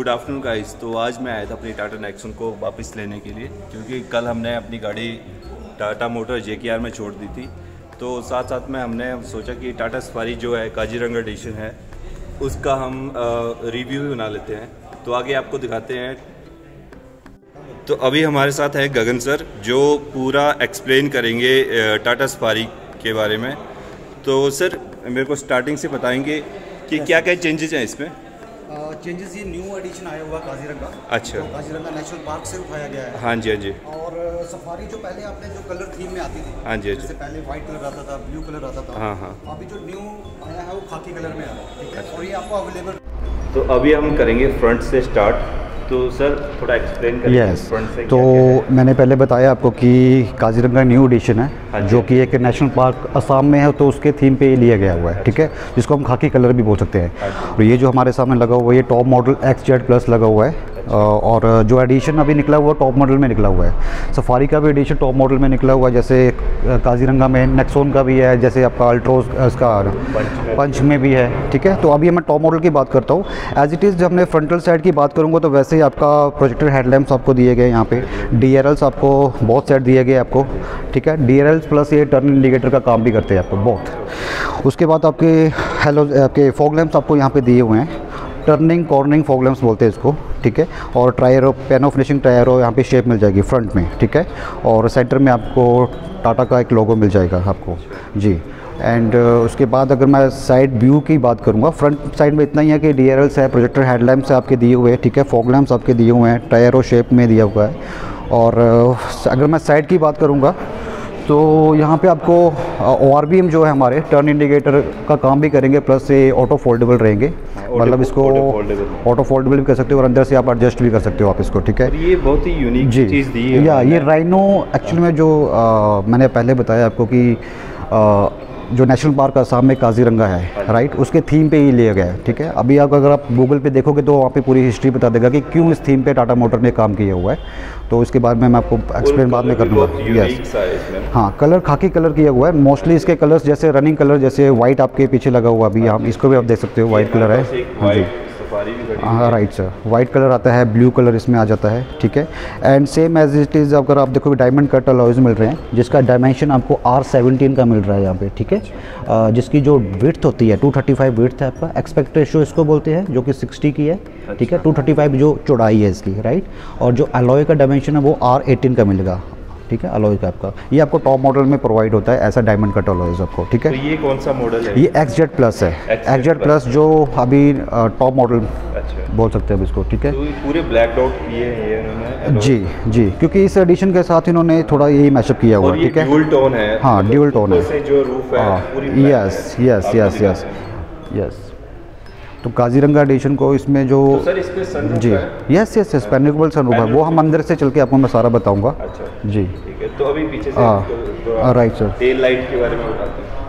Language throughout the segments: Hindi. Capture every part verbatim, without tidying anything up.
Good afternoon guys. तो आज मैं आया था अपनी टाटा नेक्सॉन को वापस लेने के लिए, क्योंकि कल हमने अपनी गाड़ी टाटा मोटर जे के आर में छोड़ दी थी। तो साथ साथ में हमने सोचा कि टाटा सफारी जो है काजीरंगा एडिशन है उसका हम रिव्यू भी बना लेते हैं। तो आगे आपको दिखाते हैं। तो अभी हमारे साथ है गगन सर जो पूरा एक्सप्लेन करेंगे टाटा सफारी के बारे में। तो सर मेरे को स्टार्टिंग से बताएंगे कि क्या क्या चेंजेस हैं इसमें। चेंजेस ये न्यू एडिशन आया हुआ काजीरंगा। अच्छा। तो काजीरंगा नेशनल पार्क से उठाया गया है। हाँ जी हाँ जी। और सफारी जो पहले आपने जो कलर थीम में आती थी, हाँ जी, जैसे पहले व्हाइट कलर आता था, ब्लू कलर आता था। हाँ हाँ। अभी जो न्यू आया है वो खाकी कलर में आ रहा है, ठीक है। और ये आपको अवेलेबल। तो अभी हम करेंगे फ्रंट से स्टार्ट। तो सर थोड़ा एक्सप्लेन करिए yes. फ्रंट से। तो क्या क्या मैंने पहले बताया आपको कि काजीरंगा न्यू एडिशन है, हाँ जो कि एक नेशनल पार्क असम में है, तो उसके थीम पे लिया गया हुआ है, ठीक है, जिसको हम खाकी कलर भी बोल सकते हैं। और ये जो हमारे सामने लगा हुआ है ये top model X Z plus लगा हुआ है। और जो एडिशन अभी निकला हुआ है टॉप मॉडल में निकला हुआ है। सफारी का भी एडिशन टॉप मॉडल में निकला हुआ है, जैसे काजीरंगा में नेक्सॉन का भी है, जैसे आपका अल्ट्रोज इसका पंच में भी है, ठीक है। तो अभी मैं टॉप मॉडल की बात करता हूँ। एज इट इज़ जब मैं फ्रंटल साइड की बात करूँगा तो वैसे ही आपका प्रोजेक्टर हेडलैम्प्स आपको दिए गए, यहाँ पे डी आर एल्स आपको बहुत सेट दिए गए आपको, ठीक है। डी आर एल्स प्लस ये टर्न इंडिकेटर का काम भी करते हैं आपको बहुत। उसके बाद आपके हेलो आपके फॉग लैम्प्स आपको यहाँ पे दिए हुए हैं, टर्निंग कॉर्निंग फॉग लैम्प्स बोलते हैं इसको, ठीक है। और ट्रायरो पैनो फिनिशिंग ट्रायरो यहाँ पे शेप मिल जाएगी फ्रंट में, ठीक है। और सेंटर में आपको टाटा का एक लोगो मिल जाएगा आपको जी। एंड uh, उसके बाद अगर मैं साइड व्यू की बात करूँगा, फ्रंट साइड में इतना ही है कि डी आर एल्स है, प्रोजेक्टर हेडलैम्प्स आपके दिए हुए हैं, ठीक है। फॉग लैम्प्स आपके दिए हुए हैं, टायरो शेप में दिया हुआ है। और uh, अगर मैं साइड की बात करूँगा तो यहाँ पे आपको ओ आर बी एम जो है हमारे टर्न इंडिकेटर का काम भी करेंगे, प्लस ये ऑटो फोल्डेबल रहेंगे, मतलब इसको ऑटो फोल्डेबल भी कर सकते हो और अंदर से आप एडजस्ट भी कर सकते हो आप इसको, ठीक है। ये बहुत ही यूनिक चीज़ दी है। या ये राइनो एक्चुअली में जो आ, मैंने पहले बताया आपको कि आ, जो नेशनल पार्क असम में काजीरंगा है, राइट, उसके थीम पे ही लिया गया है, ठीक है। अभी आप अगर आप गूगल पे देखोगे तो वहाँ पे पूरी हिस्ट्री बता देगा कि क्यों इस थीम पे टाटा मोटर ने काम किया हुआ है। तो इसके बाद में मैं आपको एक्सप्लेन बाद में कर दूँगा। यस, हाँ, कलर खाकी कलर किया हुआ है मोस्टली। इसके कलर्स जैसे रनिंग कलर, जैसे वाइट आपके पीछे लगा हुआ अभी, हम इसको भी आप देख सकते हो, वाइट कलर है। हाँ जी, हाँ राइट सर, वाइट कलर आता है, ब्लू कलर इसमें आ जाता है, ठीक है। And same as it is अगर आप देखोगे डायमंड कट अलॉयज मिल रहे हैं, जिसका डायमेंशन आपको आर सेवनटीन का मिल रहा है यहाँ पे, ठीक है। uh, जिसकी जो विड्थ होती है टू थर्टी फाइव विड्थ है आपका, एक्सपेक्ट रेशियो इसको बोलते हैं, जो कि सिक्सटी की है, ठीक है। टू थर्टी फाइव जो चौड़ाई है इसकी, राइट। और जो अलॉय का डायमेंशन है वो आर एटीन का मिलेगा, ठीक है, अलॉय का आपका। ये आपको टॉप मॉडल में प्रोवाइड होता है ऐसा डायमंड कट अलॉयज आपको, ठीक है। तो ये कौन सा मॉडल है? ये एक्स जेड प्लस है, एक्स जेड प्लस जो अभी टॉप मॉडल बोल सकते हैं इसको, ठीक है। तो पूरे ब्लैक डॉट किए हैं इन्होंने। जी जी, क्योंकि इस एडिशन के साथ इन्होंने थोड़ा यही मैशअप किया हुआ है, ठीक है। ड्यूल टोन है। हाँ, ड्यूल टोन है। जो रूफ है, yes yes yes yes yes. तो काजीरंगा एडिशन को इसमें जो तो सर इसमें सनरूफ जी yes yes yes panoramic sunroof है, वो हम अंदर से चल के आपको मैं सारा बताऊंगा। अच्छा जी, ठीक है। तो अभी पीछे से हाँ राइट सर, टेल लाइट के बारे में बताते हैं।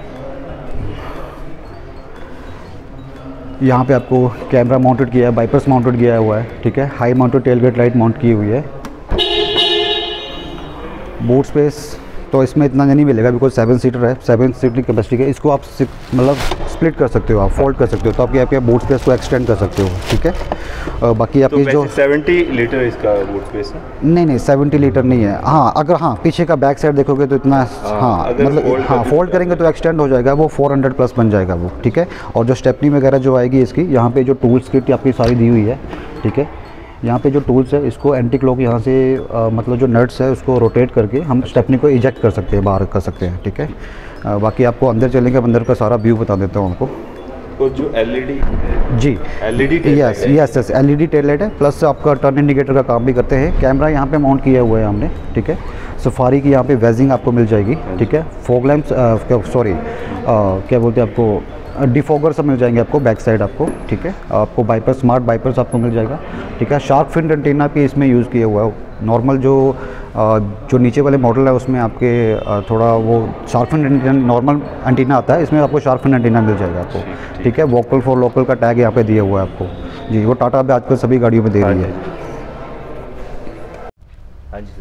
यहाँ पे आपको कैमरा माउंटेड किया है, बाइपर्स माउंटेड किया हुआ है, ठीक है। High mounted tailgate light mount की हुई है। बूट स्पेस तो इसमें इतना नहीं मिलेगा बिकॉज सेवन सीटर है, सेवन सीटर की कैपेसिटी है। इसको आप मतलब स्प्लिट कर सकते हो, आप फोल्ड कर सकते हो, तो आपके आपके बूट स्पेस को एक्सटेंड कर सकते हो, ठीक है। uh, बाकी आपकी तो जो सेवेंटी लीटर इसका बूट स्पेस है। नहीं नहीं सेवेंटी लीटर नहीं है। हाँ, अगर हाँ पीछे का बैक साइड देखोगे तो इतना, हाँ मतलब हाँ फोल्ड करेंगे तो एक्सटेंड हो जाएगा, वो फोर हंड्रेड प्लस बन जाएगा वो, ठीक है। और जो स्टेपनी वगैरह जो आएगी इसकी, यहाँ पे जो टूल्स किट आपकी सारी दी हुई है, ठीक है। यहाँ पे जो टूल्स है इसको एंटी क्लॉक यहाँ से आ, मतलब जो नट्स है उसको रोटेट करके हम स्टेपनी को इजेक्ट कर सकते हैं, बाहर कर सकते हैं, ठीक है। आ, बाकी आपको अंदर चलेंगे, अंदर का सारा व्यू बता देता हूँ आपको। तो जो एलईडी जी LED yes yes yes LED tail light है, प्लस आपका टर्न इंडिकेटर का काम भी करते हैं। कैमरा यहाँ पे माउंट किया हुआ है हमने, ठीक है। सफारी की यहाँ पे वेजिंग आपको मिल जाएगी, ठीक है। फॉग लैम्प्स सॉरी क्या बोलते हैं आपको, डिफॉगर सब मिल जाएंगे आपको बैक साइड आपको, ठीक है। आपको बाइपर स्मार्ट बाइपर्स आपको मिल जाएगा, ठीक है। शार्क फिन एंटीना भी इसमें यूज़ किया हुआ है। नॉर्मल जो जो नीचे वाले मॉडल है उसमें आपके थोड़ा वो shark fin antenna normal antenna आता है, इसमें आपको शार्क फिन एंटीना मिल जाएगा आपको, ठीक है। वोकल फॉर लोकल का टैग यहाँ पे दिया हुआ है आपको जी, वो टाटा पे आजकल सभी गाड़ियों में दे रही है। हाँ जी सर।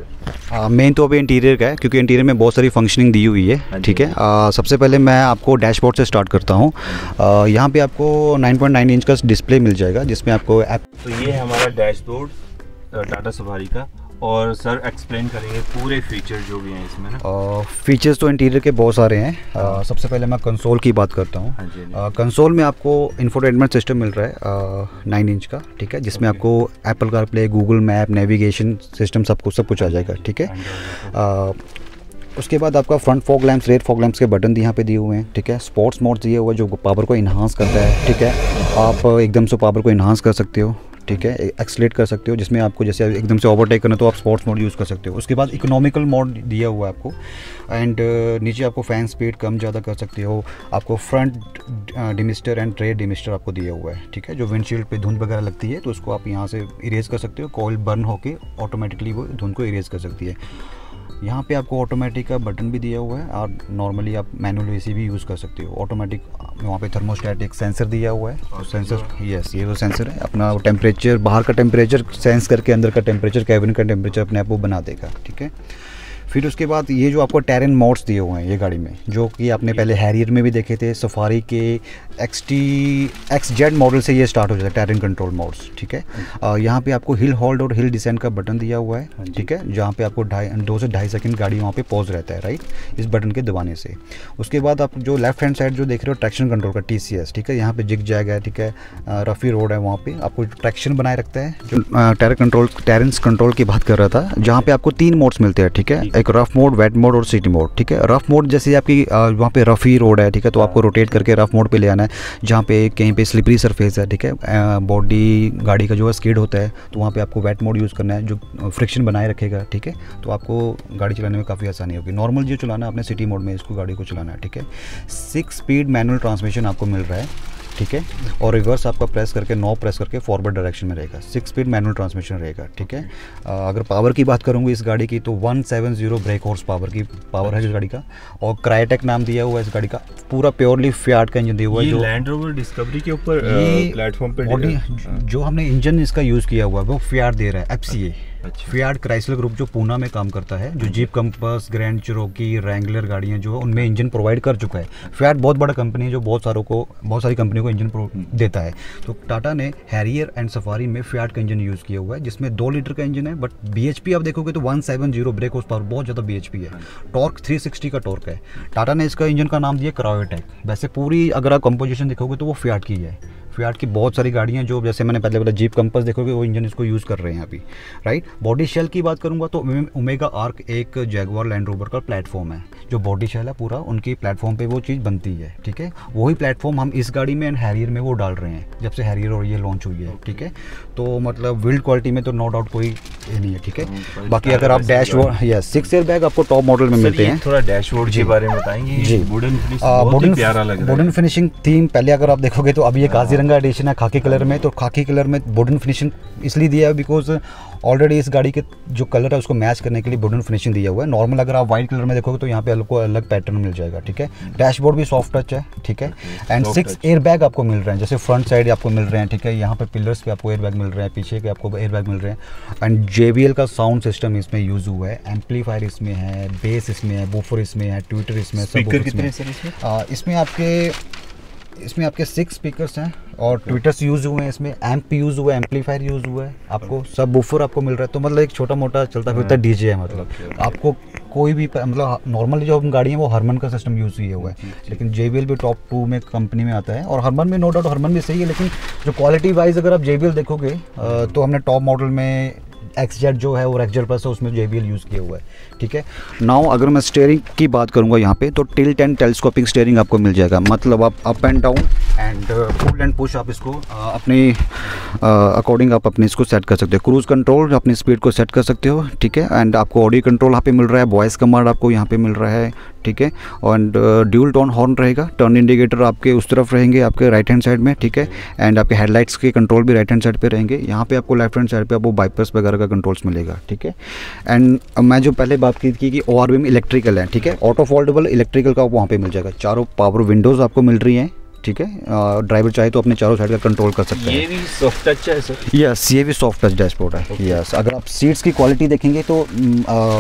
मेन तो अभी इंटीरियर का है, क्योंकि इंटीरियर में बहुत सारी फंक्शनिंग दी हुई है, ठीक है। आ, सबसे पहले मैं आपको डैशबोर्ड से स्टार्ट करता हूँ। यहाँ पे आपको नाइन पॉइंट नाइन इंच का डिस्प्ले मिल जाएगा, जिसमें आपको ऐप। तो ये है हमारा डैशबोर्ड टाटा सफारी का, और सर एक्सप्लेन करेंगे पूरे फीचर जो भी हैं इसमें ना। फीचर्स तो इंटीरियर के बहुत सारे हैं। आ, सबसे पहले मैं कंसोल की बात करता हूँ। कंसोल में आपको इंफोटेनमेंट सिस्टम मिल रहा है नाइन इंच का, ठीक है, जिसमें आपको Apple CarPlay, Google map, navigation system सब कुछ सब कुछ आ जाएगा, ठीक है। आ, उसके बाद आपका front fog lamps, rear fog lamps के बटन यहाँ पे दिए हुए हैं, ठीक है। स्पोर्ट्स मोड दिए हुआ है जो पावर को इन्हांस करता है, ठीक है। आप एकदम से पावर को इन्हांस कर सकते हो, ठीक है, एक्सलेट कर सकते हो, जिसमें आपको जैसे एकदम से ओवरटेक करना तो आप स्पोर्ट्स मोड यूज़ कर सकते हो। उसके बाद इकोनॉमिकल मोड दिया हुआ है आपको, एंड uh, नीचे आपको फ़ैन स्पीड कम ज़्यादा कर सकते हो। आपको front demister and tray demister आपको दिया हुआ है, ठीक है। जो विंडशील्ड पे धुंध वगैरह लगती है तो उसको आप यहाँ से इरेज कर सकते हो। कॉइल बर्न होके ऑटोमेटिकली वो धुंध को इरेज कर सकती है। यहाँ पे आपको ऑटोमेटिक का बटन भी दिया हुआ है, और नॉर्मली आप मैनुअल एसी भी यूज़ कर सकते हो। ऑटोमेटिक वहाँ पे थर्मोस्टेट एक सेंसर दिया हुआ है, और सेंसर, यस, ये वो सेंसर है। अपना टेम्परेचर, बाहर का टेम्परेचर सेंस करके अंदर का टेम्परेचर, कैबिन का टेम्परेचर अपने आप वो बना देगा, ठीक है। फिर उसके बाद ये जो आपको टेरेन मोड्स दिए हुए हैं ये गाड़ी में, जो कि आपने पहले हैरियर में भी देखे थे, सफारी के X T X Z model से ये स्टार्ट हो जाता है टेरेन कंट्रोल मोड्स, ठीक है। आ, यहाँ पे आपको हिल होल्ड और हिल डिसेंड का बटन दिया हुआ है, ठीक है, जहाँ पे आपको ढाई दो से ढाई सेकंड गाड़ी वहाँ पे पॉज रहता है, राइट, इस बटन के दबाने से। उसके बाद आप जो लेफ्ट हैंड साइड जो देख रहे हो ट्रैक्शन कंट्रोल का टी सी एस, ठीक है, यहाँ पे जिग जैग है, ठीक है, रफ़ी रोड है, वहाँ पे आपको ट्रैक्शन बनाए रखता है। जो टेरन कंट्रोल टेरेंस कंट्रोल की बात कर रहा था, जहाँ पे आपको तीन मोड्स मिलते हैं, ठीक है, एक रफ मोड, वेट मोड और सिटी मोड, ठीक है। रफ मोड जैसे आपकी वहाँ पे रफ़ी रोड है, ठीक है, तो आपको रोटेट करके रफ मोड पे ले आना है। जहाँ पे कहीं पे स्लिपरी सरफेस है, ठीक है, बॉडी गाड़ी का जो है स्किड होता है, तो वहाँ पे आपको वेट मोड यूज़ करना है, जो फ्रिक्शन बनाए रखेगा, ठीक है। तो आपको गाड़ी चलाने में काफ़ी आसानी होगी। नॉर्मल जो चलाना है आपने सिटी मोड में इसको गाड़ी को चलाना है, ठीक है। सिक्स स्पीड मैनुअल ट्रांसमिशन आपको मिल रहा है, ठीक है, और रिवर्स आपका प्रेस करके, नौ प्रेस करके फॉरवर्ड डायरेक्शन में रहेगा। सिक्स स्पीड मैनुअल ट्रांसमिशन रहेगा, ठीक है। अगर पावर की बात करूँगी इस गाड़ी की तो one seven zero brake horse power की पावर है इस गाड़ी का, और क्रायोटेक नाम दिया हुआ है इस गाड़ी का। पूरा प्योरली फियाट का इंजन दिया हुआ है, जो लैंड रोवर डिस्कवरी के ऊपर प्लेटफॉर्म पे बॉडी जो हमने इंजन इसका यूज़ किया हुआ है वो फियाट दे रहा है, F C A, Fiat Chrysler group जो पूना में काम करता है, जो Jeep Compass, Grand Cherokee, Wrangler गाड़ियाँ जो उनमें इंजन प्रोवाइड कर चुका है। फियाट बहुत बड़ा कंपनी है जो बहुत सारों को बहुत सारी कंपनियों को इंजन देता है। तो टाटा ने हैरियर एंड सफारी में फियाट का इंजन यूज़ किया हुआ है, जिसमें दो लीटर का इंजन है, बट बी एच पी आप देखोगे तो one seven zero brake horse power, बहुत ज़्यादा बी एच पी है। टॉर्क थ्री सिक्सटी का टॉर्क है। टाटा ने इसका इंजन का नाम दिया क्रायोटेक। वैसे पूरी अगर आप कंपोजिशन देखोगे तो वो फियाट की है। फियाट की बहुत सारी गाड़ियाँ जो जैसे मैंने पहले बोला जीप कंपास देखोगे वो इंजन इसको यूज़ कर रहे हैं अभी, राइट। बॉडी शेल की बात करूँगा तो ओमेगा आर्क एक जैगुआर लैंड रोवर का प्लेटफॉर्म है, जो बॉडी शेल है पूरा उनकी प्लेटफॉर्म पे वो चीज़ बनती है, ठीक है। वही प्लेटफॉर्म हम इस गाड़ी में एंड हैरियर में वो डाल रहे हैं जब से हैरियर और ये लॉन्च हुई है, ठीक है। तो मतलब बिल्ड क्वालिटी में तो नो डाउट कोई ये नहीं है, ठीक है। बाकी अगर आप dashboard, yes, six air bag आपको टॉप मॉडल में मिलते हैं। थोड़ा डैशबोर्ड के बारे में बताएंगे जी। Wooden finishing, wooden finishing theme पहले अगर आप देखोगे तो अभी ये काजीरंगा एडिशन है खाकी कलर में, तो खाकी कलर में वुडन फिनिशिंग इसलिए दिया है बिकॉज ऑलरेडी इस गाड़ी के जो कलर है उसको मैच करने के लिए वुडन फिनिशिंग दिया हुआ है। नॉर्मल अगर आप वाइट कलर में देखोगे तो यहाँ पे आपको अलग पैटर्न मिल जाएगा, ठीक है। डैशबोर्ड भी सॉफ्ट टच है, ठीक है, एंड सिक्स एयर बैग आपको मिल रहे हैं, जैसे फ्रंट साइड आपको मिल रहे हैं, ठीक है, यहाँ पे पिलर्स पे आपको एयर बैग मिल रहे हैं, पीछे के आपको एयर बैग मिल रहे हैं, एंड जे बी एल का साउंड सिस्टम इसमें यूज हुआ है। एम्पलीफायर इसमें है, बेस इसमें है, बूफर इसमें है, ट्विटर इसमें, स्पीकर कितने इसमें इसमें आपके इसमें आपके सिक्स स्पीकर्स हैं और ट्विटर्स यूज़ हुए हैं, इसमें एम्प यूज़ हुआ है, एम्पलीफायर यूज़ हुआ है, आपको सब बूफर आपको मिल रहा है। तो मतलब एक छोटा मोटा चलता फिरता डीजे है, मतलब आपको कोई भी मतलब नॉर्मली जो गाड़ी है वो हरमन का सिस्टम यूज़ किया हुआ है, लेकिन जे बी एल भी टॉप टू में कंपनी में आता है, और हरमन में नो डाउट हरमन भी सही है, लेकिन जो क्वालिटी वाइज अगर आप जे बी एल देखोगे तो हमने टॉप मॉडल में एक्स जेड जो है और एक्स जेड प्लस है उसमें जे बी एल यूज़ किया हुआ है, ठीक है। नाउ अगर मैं स्टेयरिंग की बात करूँगा यहाँ पे तो टिल्ट एंड टेलीस्कोपिक स्टेयरिंग आपको मिल जाएगा, मतलब आप up and down and pull and push आप इसको uh, अपनी अकॉर्डिंग uh, आप अपने इसको सेट कर सकते हो। क्रूज़ कंट्रोल अपनी स्पीड को सेट कर सकते हो, ठीक है, एंड आपको ऑडियो कंट्रोल यहाँ पे मिल रहा है, वॉइस कमांड आपको यहाँ पे मिल रहा है, ठीक है, एंड ड्यूल टोन हॉर्न रहेगा। टर्न इंडिकेटर आपके उस तरफ रहेंगे आपके राइट हैंड साइड में, ठीक है, एंड आपके हेडलाइट्स के कंट्रोल भी राइट हैंड साइड पे रहेंगे। यहाँ पे आपको लेफ्ट हैंड साइड पे आपको बाइपर्स वगैरह का कंट्रोल्स मिलेगा, ठीक है। एंड मैं जो पहले बात की थी कि ओ आर वी में इलेक्ट्रिकल है, ठीक है, ऑटो फोल्डेबल इलेक्ट्रिकल का वहाँ पे मिल जाएगा। चारों पावर विंडोज़ आपको मिल रही हैं, ठीक है। ड्राइवर चाहे तो अपने चारों साइड का कंट्रोल कर सकते हैं। ये भी सॉफ्ट टच है सर? यस, ये भी सॉफ्ट टच डैशबोर्ड है, यस। अगर आप सीट्स की क्वालिटी देखेंगे तो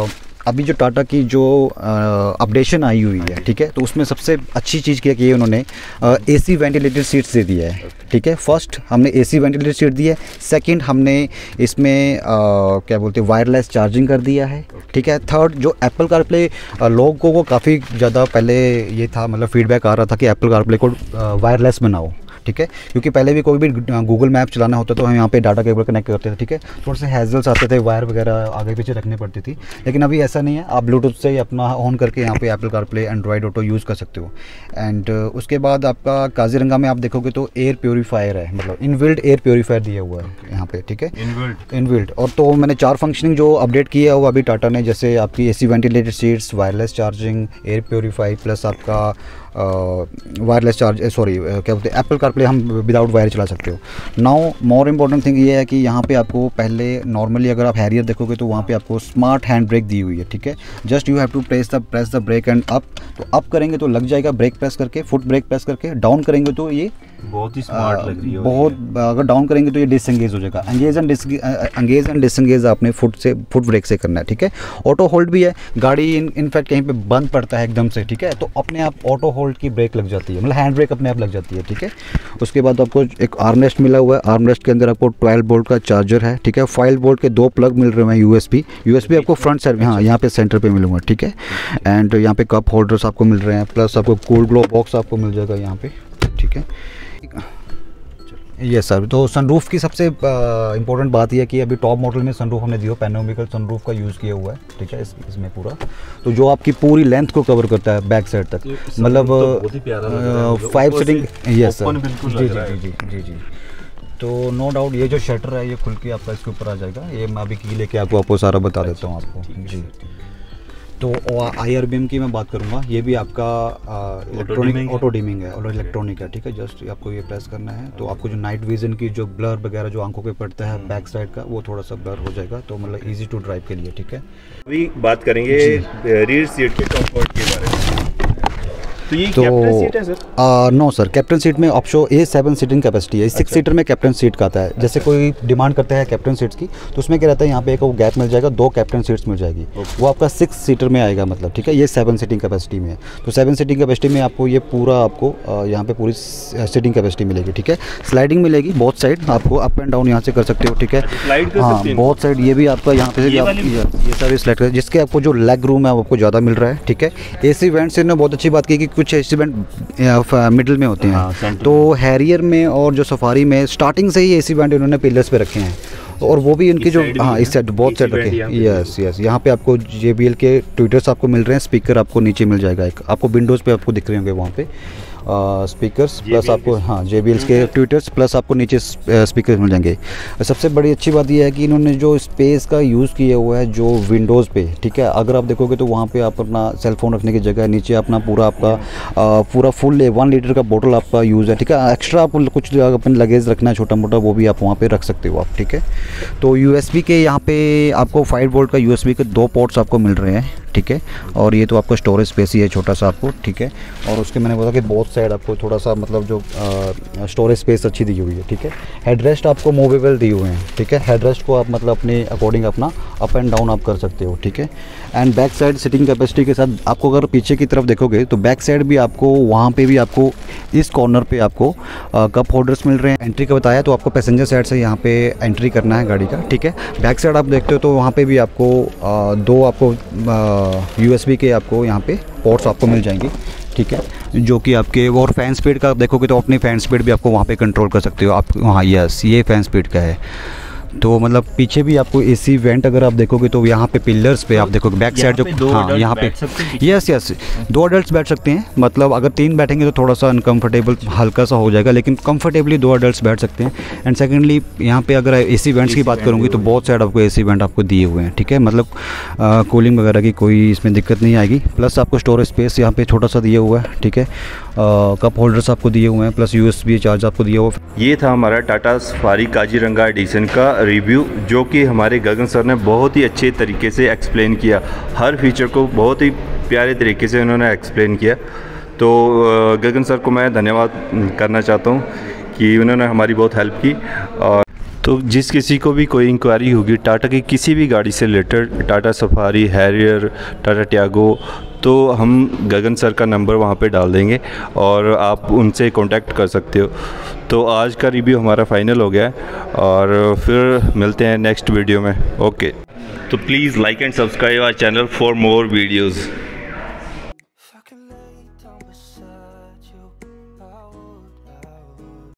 अभी जो टाटा की जो अपडेशन आई हुई है, ठीक है, तो उसमें सबसे अच्छी चीज़ क्या की है उन्होंने, एसी वेंटिलेटेड सीट्स दे दिया है, ठीक है। फर्स्ट हमने एसी वेंटिलेटेड सीट दी है, सेकंड हमने इसमें आ, क्या बोलते हैं वायरलेस चार्जिंग कर दिया है, ठीक है। थर्ड जो एप्पल कारप्ले, लोगों को काफ़ी ज़्यादा पहले ये था, मतलब फीडबैक आ रहा था कि एप्पल कारप्ले को वायरलेस बनाओ, ठीक है, क्योंकि पहले भी कोई भी गूगल मैप चलाना होता तो हम यहाँ पे डाटा केबल कनेक्ट करते थे, ठीक है। थोड़े से हैजल्स आते थे, वायर वगैरह आगे पीछे रखनी पड़ती थी, लेकिन अभी ऐसा नहीं है, आप ब्लूटूथ से ही अपना ऑन करके यहाँ पे Apple CarPlay, Android auto use कर सकते हो। एंड उसके बाद आपका काजीरंगा में आप देखोगे तो एयर प्योरीफायर है, मतलब इनबिल्ट एयर प्योरीफायर दिया हुआ है यहाँ पे, ठीक है, इनबिल्ट इनबिल्ट। और तो मैंने चार फंक्शनिंग जो अपडेट किया है वो अभी टाटा ने, जैसे आपकी AC ventilated seats, wireless charging, air purify, plus आपका वायरलेस चार्ज, सॉरी क्या बोलते हैं, एप्पल कारप्ले हम विदाउट वायर चला सकते हो। नाउ मोर इम्पॉर्टेंट थिंग ये है कि यहाँ पे आपको पहले नॉर्मली अगर आप हैरियर देखोगे तो वहाँ पे आपको स्मार्ट हैंड ब्रेक दी हुई है, ठीक है। Just you have to press the press the brake and up, तो अप करेंगे तो लग जाएगा ब्रेक प्रेस करके, फुट ब्रेक प्रेस करके, डाउन करेंगे तो ये बहुत ही स्मार्ट लग रही है, बहुत, अगर डाउन करेंगे तो ये डिसएंगेज हो जाएगा। Engage and engage and disengage आपने फुट से फुट ब्रेक से करना है, ठीक है। ऑटो होल्ड भी है, गाड़ी इन इनफैक्ट कहीं पे बंद पड़ता है एकदम से, ठीक है, तो अपने आप ऑटो होल्ड की ब्रेक लग जाती है, मतलब हैंड ब्रेक अपने आप लग जाती है, ठीक है। उसके बाद आपको एक आर्मरेस्ट मिला हुआ है, आर्मरेस्ट के अंदर आपको ट्वेल्व वोल्ट का चार्जर है, ठीक है। फाइव वोल्ट के दो प्लग मिल रहे हैं, यूएसबी यूएसबी आपको फ्रंट साइड में, हाँ यहाँ पे सेंटर पे मिलूंगा, ठीक है। एंड यहाँ पे कप होल्डर्स आपको मिल रहे हैं, प्लस आपको कूल ग्लो बॉक्स आपको मिल जाएगा यहाँ पे, ठीक है। यस सर, तो सनरूफ की सबसे इंपॉर्टेंट बात यह है कि अभी टॉप मॉडल में सनरूफ हमने दिया, पैनोरामिकल सनरूफ का यूज़ किया हुआ है, ठीक है, इस, इसमें पूरा, तो जो आपकी पूरी लेंथ को कवर करता है बैक साइड तक, मतलब फाइव सीटिंग, यस सर, जी जी जी जी जी। तो नो डाउट ये जो शटर है ये खुल के आपका इसके ऊपर आ जाएगा, ये मैं अभी की लेके आपको आपको सारा बता देता हूँ आपको जी। तो आई आर बी एम की मैं बात करूँगा, ये भी आपका इलेक्ट्रॉनिक ऑटो डिमिंग है और इलेक्ट्रॉनिक है, ठीक है। जस्ट आपको ये प्रेस करना है तो आपको जो नाइट विजन की जो ब्लर वगैरह जो आंखों पे पड़ता है बैक साइड का, वो थोड़ा सा ब्लर हो जाएगा, तो मतलब इजी टू ड्राइव के लिए, ठीक है। अभी बात करेंगे रियर सीट के कंफर्ट के बारे में। तो ये तो कैप्टन सीट है सर? आ, नो सर, कैप्टन सीट में ऑप्शो ए सेवन सीटिंग कैपेसिटी है, सिक्स सीटर में कैप्टन सीट का आता है। जैसे कोई डिमांड करता है कैप्टन सीट्स की, तो उसमें क्या रहता है, यहाँ पे एक वो गैप मिल जाएगा, दो कैप्टन सीट्स मिल जाएगी, वो आपका सिक्स सीटर में आएगा, मतलब, ठीक है। ये सेवन सीटिंग कैपेसिटी में है, तो सेवन सीटिंग कैपेसिटी में आपको ये पूरा आपको यहाँ पे पूरी सीटिंग कैपेसिटी मिलेगी, ठीक है। स्लाइडिंग मिलेगी बोथ साइड, आपको अप एंड डाउन यहाँ से कर सकते हो, ठीक है। हाँ, बोथ साइड, ये भी आपका यहाँ पे ये सारी स्लाइड कर, जिसके आपको जो लेग रूम है वो आपको ज़्यादा मिल रहा है, ठीक है। ए सी वेंट से बहुत अच्छी बात की कि कुछ ए सी वेंट मिडिल में होते हैं, हाँ, तो हैरियर में और जो सफारी में स्टार्टिंग से ही एसी वेंट इन्होंने पिलर्स पे रखे हैं, और वो भी उनकी जो, हाँ, इस साइड बहुत साइड रखे हैं, यस यस। यहाँ पे आपको जे बी एल के ट्विटर्स आपको मिल रहे हैं, स्पीकर आपको नीचे मिल जाएगा, एक आपको विंडोज़ पे आपको दिख रहे होंगे वहाँ पे स्पीकर्स, प्लस आपको, हाँ, जे बी एल के ट्विटर्स, प्लस आपको नीचे स्पीकर मिल जाएंगे। सबसे बड़ी अच्छी बात यह है कि इन्होंने जो स्पेस का यूज़ किया हुआ है जो विंडोज़ पे, ठीक है, अगर आप देखोगे तो वहाँ पे आप अपना सेल फोन रखने की जगह, नीचे अपना पूरा आपका आ, पूरा फुल वन लीटर का बोतल आपका यूज़ है, ठीक है। एक्स्ट्रा आपको कुछ अपन लगेज रखना है छोटा मोटा, वो भी आप वहाँ पर रख सकते हो आप, ठीक है। तो यू एस बी के यहाँ पे आपको फाइव वोल्ट का यू एस बी के दो पोर्ट्स आपको मिल रहे हैं, ठीक है। और ये तो आपका स्टोरेज स्पेस ही है छोटा सा आपको, ठीक है। और उसके मैंने बोला कि बोथ साइड आपको थोड़ा सा मतलब जो स्टोरेज स्पेस अच्छी दी हुई है, ठीक है। हेडरेस्ट आपको मूवेबल दी हुए हैं, ठीक है। हेडरेस्ट को आप मतलब अपने अकॉर्डिंग अपना अप एंड डाउन आप कर सकते हो, ठीक है। And back side sitting capacity के साथ आपको अगर पीछे की तरफ देखोगे तो बैक साइड भी आपको, वहाँ पे भी आपको इस कॉर्नर पे आपको कप होल्डर्स मिल रहे हैं। एंट्री का बताया तो आपको पैसेंजर साइड से यहाँ पे एंट्री करना है गाड़ी का, ठीक है। बैक साइड आप देखते हो तो वहाँ पे भी आपको आ, दो आपको यू एस बी के आपको यहाँ पे पोर्ट्स आपको मिल जाएंगी, ठीक है, जो कि आपके, और फैन स्पीड का देखोगे तो अपनी फैन स्पीड भी आपको वहाँ पे कंट्रोल कर सकते हो आप, हाँ यस, ये फैन स्पीड का है। तो मतलब पीछे भी आपको एसी वेंट अगर आप देखोगे तो यहाँ पे पिलर्स पे आप देखोगे बैक साइड जो, हाँ यहाँ पे, यस यस, दो अडल्ट्स बैठ सकते हैं, मतलब अगर तीन बैठेंगे तो थोड़ा सा अनकंफर्टेबल हल्का सा हो जाएगा, लेकिन कंफर्टेबली दो अडल्ट्स बैठ सकते हैं। एंड सेकेंडली यहाँ पे अगर एसी वेंट्स की बात करूँगी तो बहुत साइड आपको एसी वेंट आपको दिए हुए हैं, ठीक है, मतलब कूलिंग वगैरह की कोई इसमें दिक्कत नहीं आएगी। प्लस आपको स्टोरेज स्पेस यहाँ पे छोटा सा दिया हुआ है, ठीक है। कप होल्डर्स आपको दिए हुए हैं, plus U S B charge आपको दिया हुआ है। ये था हमारा टाटा सफारी काजीरंगा एडिशन का रिव्यू, जो कि हमारे गगन सर ने बहुत ही अच्छे तरीके से एक्सप्लेन किया, हर फीचर को बहुत ही प्यारे तरीके से उन्होंने एक्सप्लेन किया। तो गगन सर को मैं धन्यवाद करना चाहता हूँ कि उन्होंने हमारी बहुत हेल्प की। और तो जिस किसी को भी कोई इंक्वायरी होगी टाटा की किसी भी गाड़ी से related, Tata Safari, Harrier, Tata Tiago, तो हम गगन सर का नंबर वहाँ पे डाल देंगे और आप उनसे कांटेक्ट कर सकते हो। तो आज का रिव्यू हमारा फाइनल हो गया है और फिर मिलते हैं नेक्स्ट वीडियो में। ओके, तो please like and subscribe our channel for more videos.